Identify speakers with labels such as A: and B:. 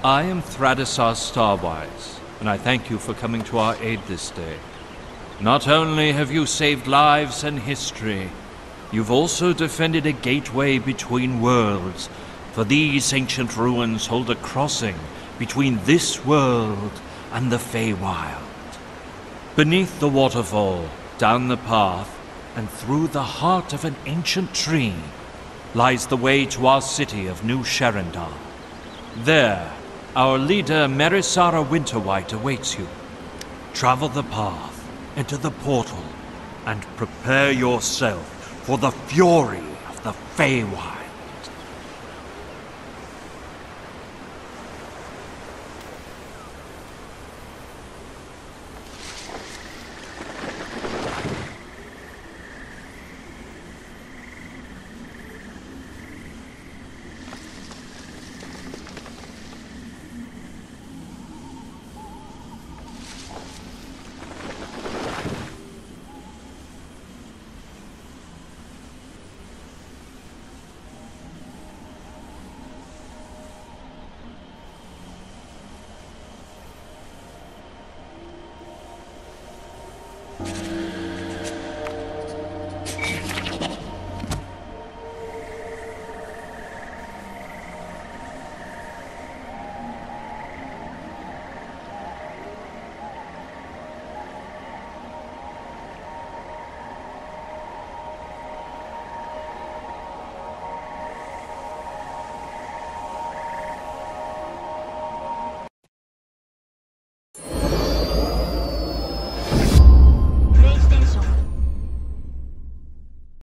A: I am Thradisar Starwise, and I thank you for coming to our aid this day. Not only have you saved lives and history, you've also defended a gateway between worlds, for these ancient ruins hold a crossing between this world and the Feywild. Beneath the waterfall, down the path, and through the heart of an ancient tree, lies the way to our city of New Sherendar. There, our leader Merisara Winterwhite awaits you. Travel the path, enter the portal, and prepare yourself for the fury of the Feywild.